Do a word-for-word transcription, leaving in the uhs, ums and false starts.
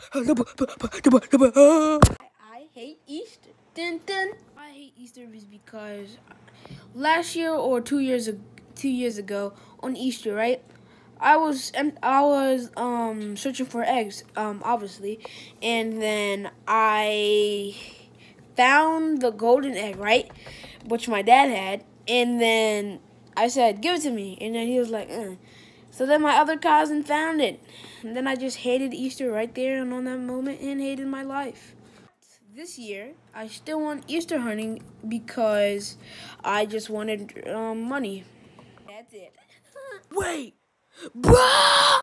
I hate Easter. Dun, dun. I hate Easter is because last year or two years ago, two years ago on Easter, right? I was I was um searching for eggs, um obviously, and then I found the golden egg, right, which my dad had, and then I said, "Give it to me," and then he was like, uh. So then my other cousin found it, and then I just hated Easter right there and on that moment, and hated my life. This year, I still want Easter hunting because I just wanted um, money. That's it. Wait, bruh!